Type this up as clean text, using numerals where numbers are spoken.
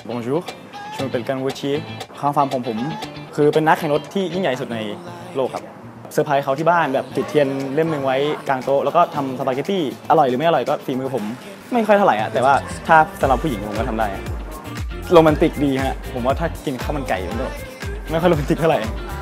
Bonjour je m'appelle Kang Wuchie ความฝันของผมคือเป็นนักแข่งรถที่ยิ่งใหญ่สุดในโลกครับเซอร์ไพรส์เขาที่บ้านแบบติดเทียนเล่มหนึ่งไว้กลางโต๊ะแล้วก็ทำสปาเกตตี้อร่อยหรือไม่อร่อยก็ฝีมือผมไม่ค่อยเท่าไหร่แต่ว่าถ้าสำหรับผู้หญิงผมก็ทำได้โรแมนติกดีฮะผมว่าถ้ากินข้าวมันไก่มันก็ไม่ค่อยโรแมนติกเท่าไหร่